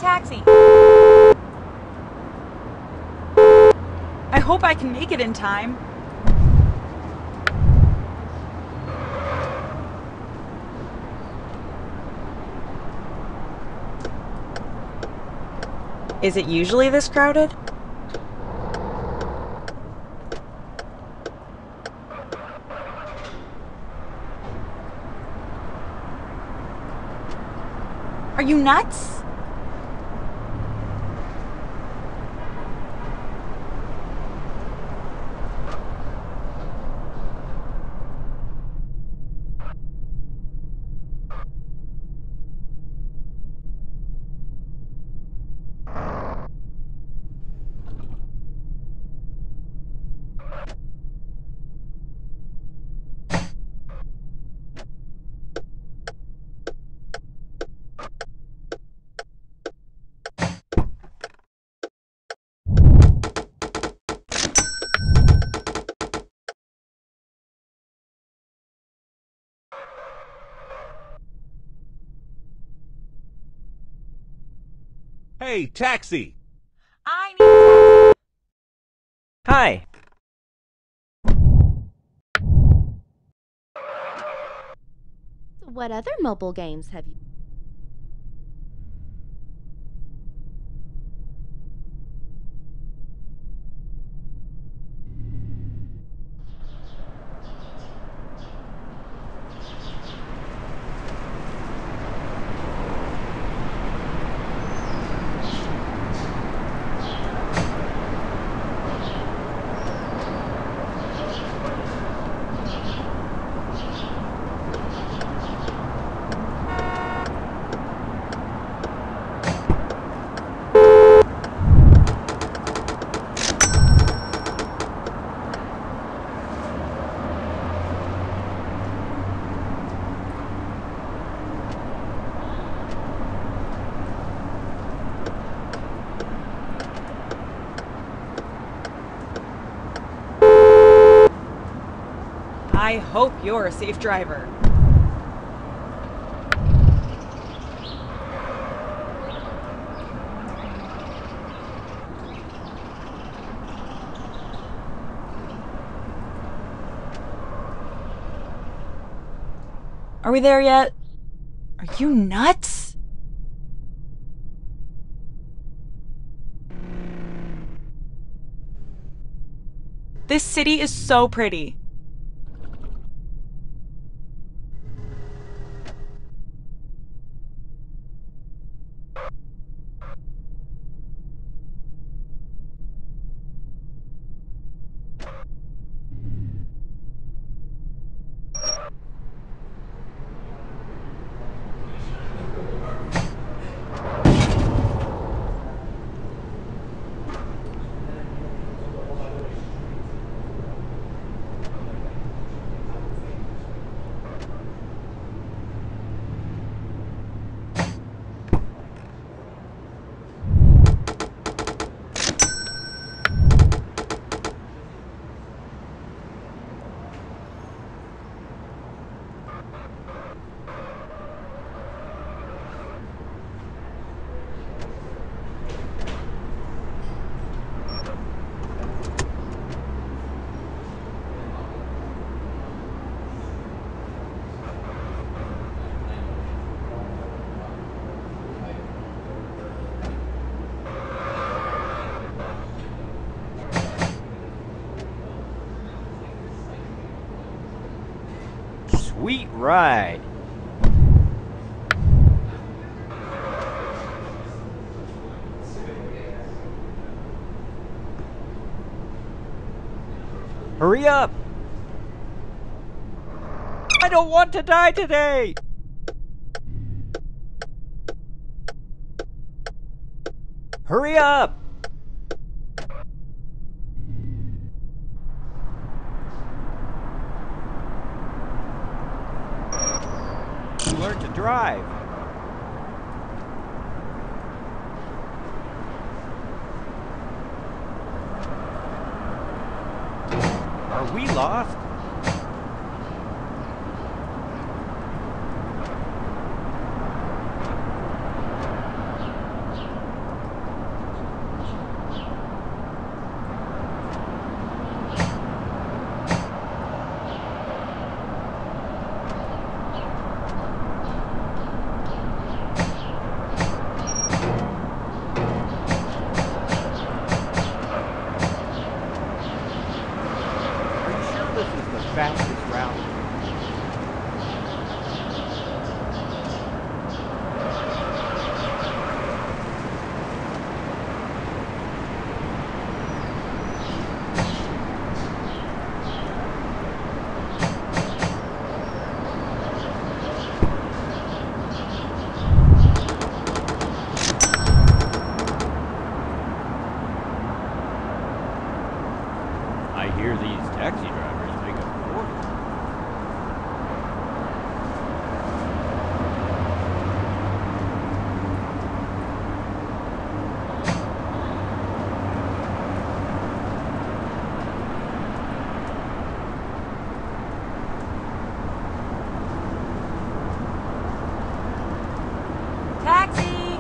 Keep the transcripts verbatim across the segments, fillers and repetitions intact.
taxi. I hope I can make it in time. Is it usually this crowded? Are you nuts? Hey, taxi! I need a taxi. Hi. What other mobile games have you? I hope you're a safe driver. Are we there yet? Are you nuts? This city is so pretty. Sweet ride. Hurry up! I don't want to die today! Hurry up! You learn to drive. Are we lost? this route. I hear these taxi drivers make a fortune. Taxi!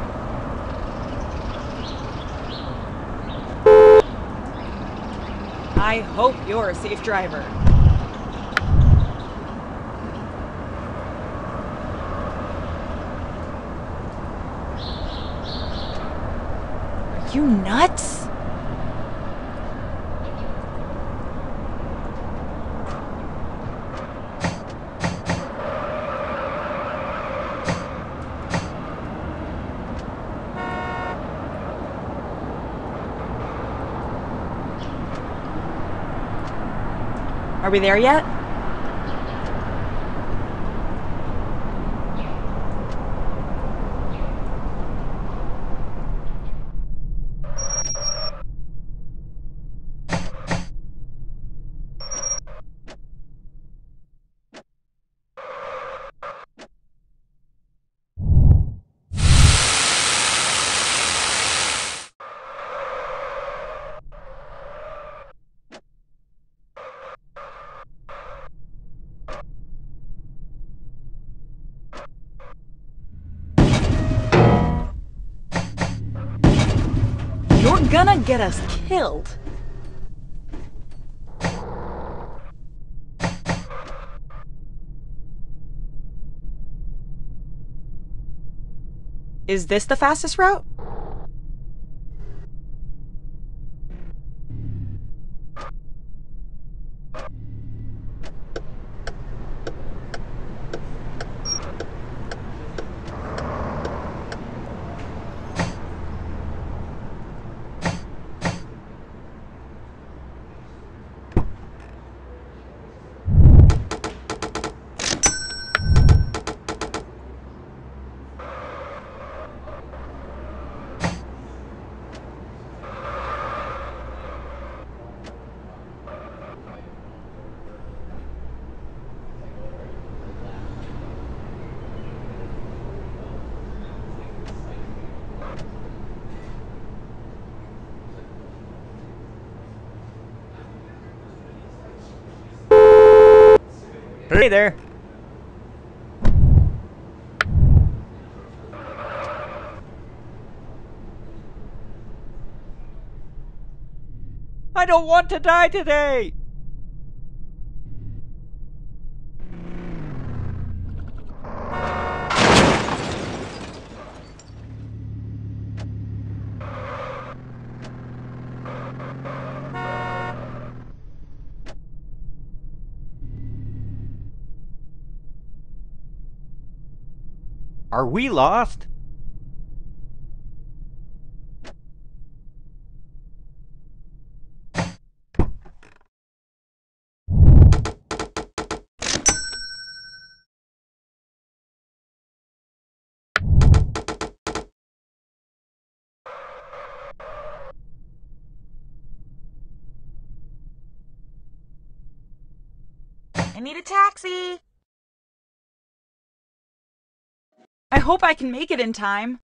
I hope you're a safe driver. Are you nuts? Are we there yet? You're gonna get us killed. Is this the fastest route? Hey there! I don't want to die today! Are we lost? I need a taxi. I hope I can make it in time.